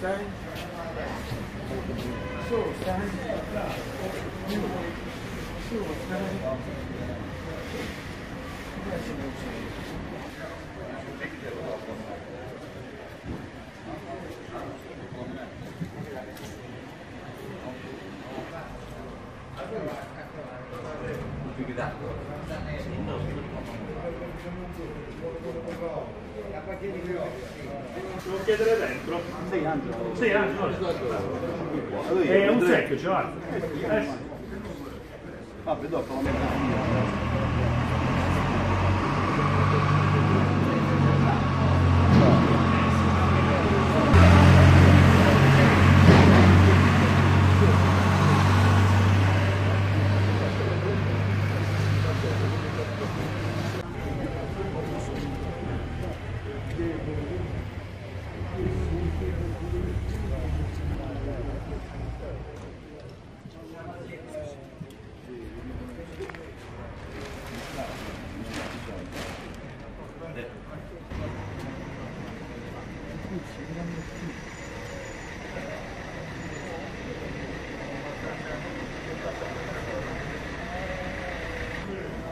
stai? Su, stai? Su, stai? Adesso non c'è. Devo chiedere dentro? Sì, Angelo. Sì, Angelo. È un secchio, ce l'ha. Vabbè, dopo lo metto.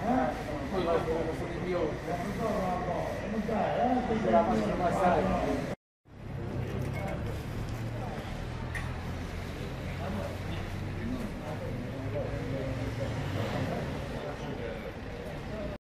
Poi